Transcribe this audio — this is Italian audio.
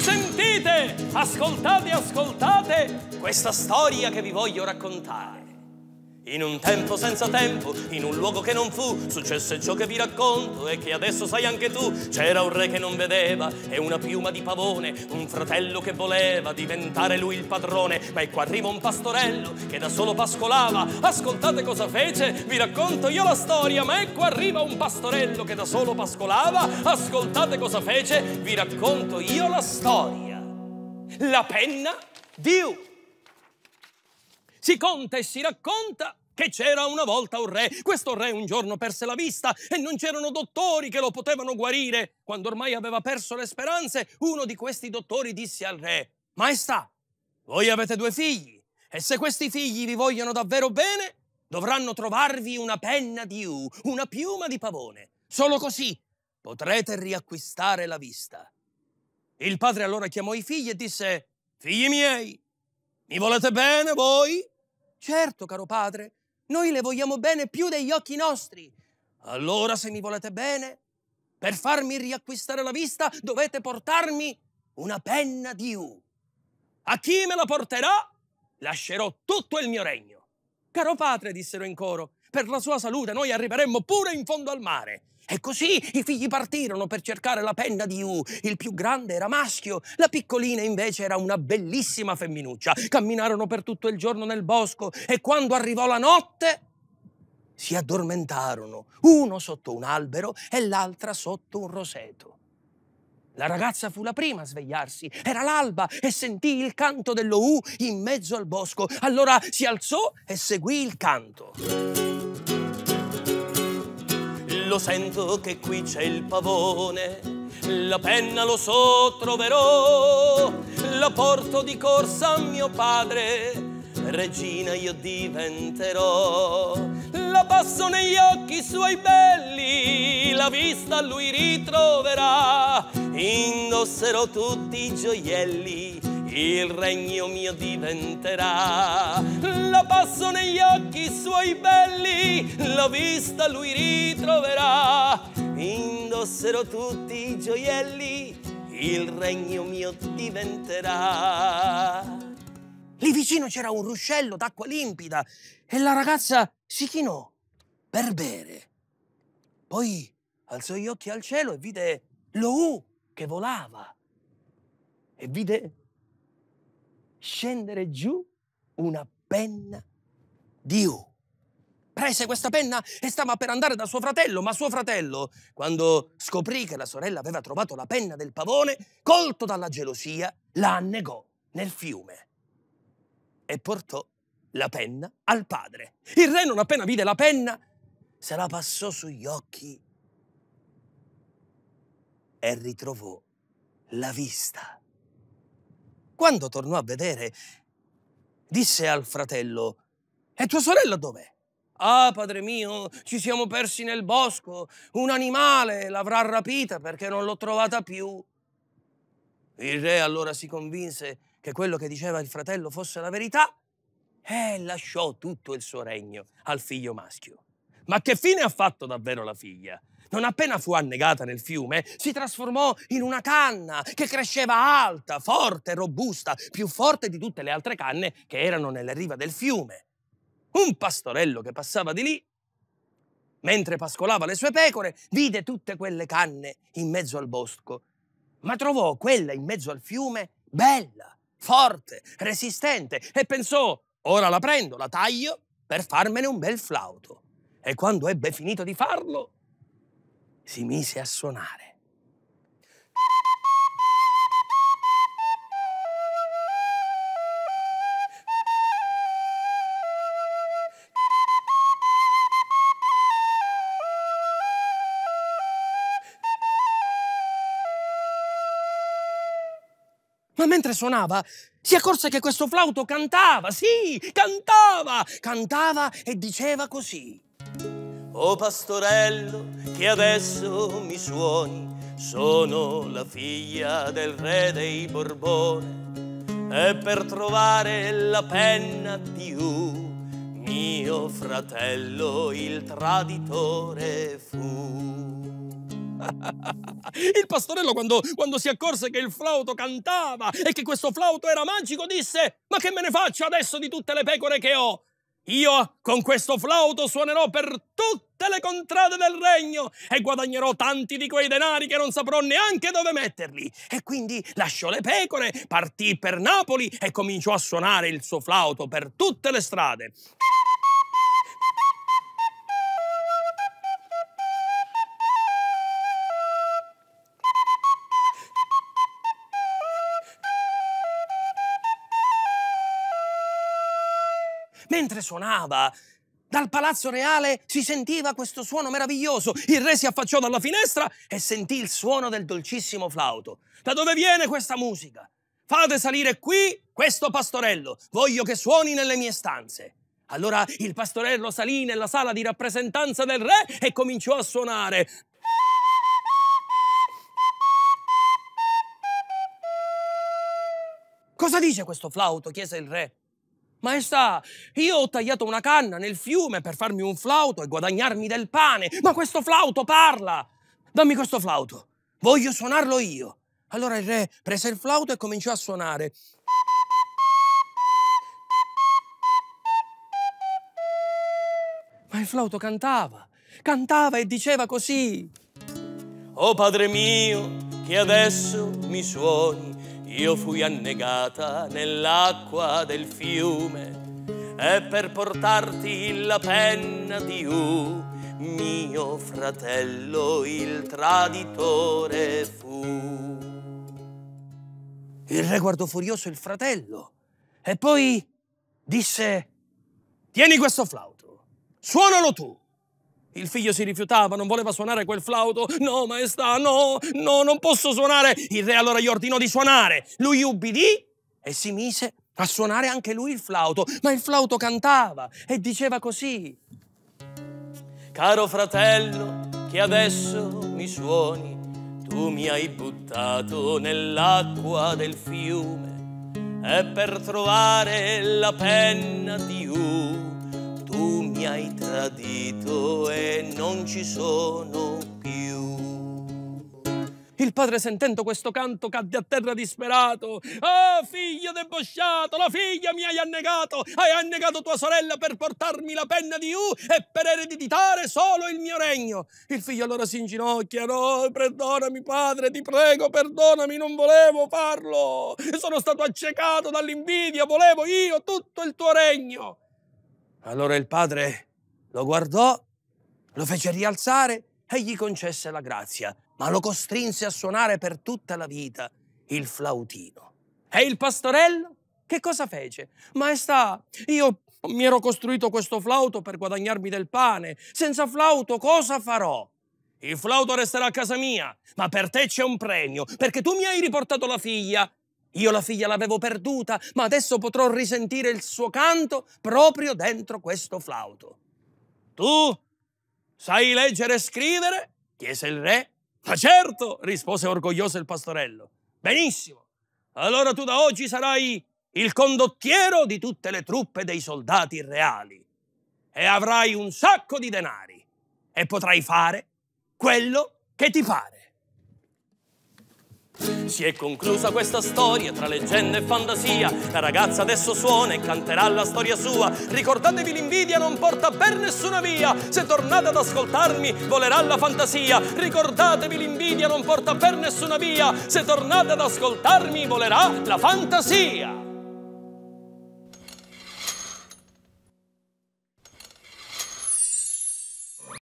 sentite, ascoltate, ascoltate questa storia che vi voglio raccontare. In un tempo senza tempo, in un luogo che non fu, successe ciò che vi racconto e che adesso sai anche tu. C'era un re che non vedeva e una piuma di pavone, un fratello che voleva diventare lui il padrone. Ma ecco arriva un pastorello che da solo pascolava. Ascoltate cosa fece, vi racconto io la storia. Ma ecco arriva un pastorello che da solo pascolava. Ascoltate cosa fece, vi racconto io la storia. La penna di U. Si conta e si racconta che c'era una volta un re. Questo re un giorno perse la vista e non c'erano dottori che lo potevano guarire. Quando ormai aveva perso le speranze, uno di questi dottori disse al re: Maestà, voi avete 2 figli e se questi figli vi vogliono davvero bene, dovranno trovarvi una penna di U, una piuma di pavone. Solo così potrete riacquistare la vista. Il padre allora chiamò i figli e disse: Figli miei, mi volete bene voi? Certo, caro padre, noi le vogliamo bene più degli occhi nostri. Allora, se mi volete bene, per farmi riacquistare la vista dovete portarmi una penna di U. A chi me la porterà, lascerò tutto il mio regno. Caro padre, dissero in coro, per la sua salute noi arriveremmo pure in fondo al mare. E così i figli partirono per cercare la penna di U. Il più grande era maschio, la piccolina invece era una bellissima femminuccia. Camminarono per tutto il giorno nel bosco e quando arrivò la notte si addormentarono, uno sotto un albero e l'altra sotto un roseto. La ragazza fu la prima a svegliarsi, era l'alba e sentì il canto dello U in mezzo al bosco. Allora si alzò e seguì il canto. Lo sento che qui c'è il pavone, la penna lo so troverò, la porto di corsa a mio padre, regina io diventerò. La passo negli occhi suoi belli, la vista lui ritroverà, indosserò tutti i gioielli, il regno mio diventerà. La passo negli occhi suoi belli, la vista lui ritroverà, indosserò tutti i gioielli, il regno mio diventerà. Lì vicino c'era un ruscello d'acqua limpida e la ragazza si chinò per bere. Poi alzò gli occhi al cielo e vide lo U che volava e vide scendere giù una penna di U. Prese questa penna e stava per andare da suo fratello, ma suo fratello, quando scoprì che la sorella aveva trovato la penna del pavone, colto dalla gelosia, la annegò nel fiume e portò la penna al padre. Il re, non appena vide la penna, se la passò sugli occhi e ritrovò la vista. Quando tornò a vedere, disse al fratello: «E tua sorella dov'è?» «Ah, padre mio, ci siamo persi nel bosco. Un animale l'avrà rapita perché non l'ho trovata più». Il re allora si convinse che quello che diceva il fratello fosse la verità e lasciò tutto il suo regno al figlio maschio. Ma che fine ha fatto davvero la figlia? Non appena fu annegata nel fiume, si trasformò in una canna che cresceva alta, forte, robusta, più forte di tutte le altre canne che erano nelle rive del fiume. Un pastorello che passava di lì, mentre pascolava le sue pecore, vide tutte quelle canne in mezzo al bosco, ma trovò quella in mezzo al fiume bella, forte, resistente e pensò: «Ora la prendo, la taglio per farmene un bel flauto». E quando ebbe finito di farlo, si mise a suonare. Ma mentre suonava, si accorse che questo flauto cantava, sì, cantava e diceva così: «O pastorello che adesso mi suoni, sono la figlia del re dei Borbone, e per trovare la penna di U, mio fratello il traditore fu». Il pastorello, quando si accorse che il flauto cantava e che questo flauto era magico, disse: ma che me ne faccio adesso di tutte le pecore che ho? Io con questo flauto suonerò per tutte le contrade del regno e guadagnerò tanti di quei denari che non saprò neanche dove metterli. E quindi lasciò le pecore, partì per Napoli e cominciò a suonare il suo flauto per tutte le strade. Mentre suonava, dal palazzo reale si sentiva questo suono meraviglioso. Il re si affacciò dalla finestra e sentì il suono del dolcissimo flauto. Da dove viene questa musica? Fate salire qui questo pastorello. Voglio che suoni nelle mie stanze. Allora il pastorello salì nella sala di rappresentanza del re e cominciò a suonare. Cosa dice questo flauto? Chiese il re. Maestà, io ho tagliato una canna nel fiume per farmi un flauto e guadagnarmi del pane, ma questo flauto parla! Dammi questo flauto, voglio suonarlo io. Allora il re prese il flauto e cominciò a suonare. Ma il flauto cantava e diceva così: «Oh Padre mio, che adesso mi suoni, io fui annegata nell'acqua del fiume e per portarti la penna di mio fratello il traditore fu». Il re guardò furioso il fratello e poi disse: «Tieni questo flauto, suonalo tu». Il figlio si rifiutava, non voleva suonare quel flauto. «No, maestà, no, non posso suonare». Il re allora gli ordinò di suonare. Lui ubbidì e si mise a suonare anche lui il flauto. Ma il flauto cantava e diceva così: «Caro fratello, che adesso mi suoni, tu mi hai buttato nell'acqua del fiume e per trovare la penna di tu mi hai tradito e non ci sono più». Il padre, sentendo questo canto, cadde a terra disperato. «Oh, figlio debosciato, la figlia mi hai annegato! Hai annegato tua sorella per portarmi la penna di e per ereditare solo il mio regno!» Il figlio allora si inginocchia. «No, perdonami padre, ti prego, perdonami, non volevo farlo! Sono stato accecato dall'invidia, volevo io tutto il tuo regno!» Allora il padre lo guardò, lo fece rialzare e gli concesse la grazia, ma lo costrinse a suonare per tutta la vita il flautino. E il pastorello che cosa fece? «Maestà, io mi ero costruito questo flauto per guadagnarmi del pane. Senza flauto cosa farò? Il flauto resterà a casa mia, ma per te c'è un premio, perché tu mi hai riportato la figlia. Io la figlia l'avevo perduta, ma adesso potrò risentire il suo canto proprio dentro questo flauto». «Tu sai leggere e scrivere?» chiese il re. «Ma certo», rispose orgoglioso il pastorello. «Benissimo, allora tu da oggi sarai il condottiero di tutte le truppe dei soldati reali e avrai un sacco di denari e potrai fare quello che ti pare». Si è conclusa questa storia tra leggenda e fantasia. La ragazza adesso suona e canterà la storia sua. Ricordatevi, l'invidia non porta per nessuna via. Se tornate ad ascoltarmi volerà la fantasia. Ricordatevi, l'invidia non porta per nessuna via. Se tornate ad ascoltarmi volerà la fantasia.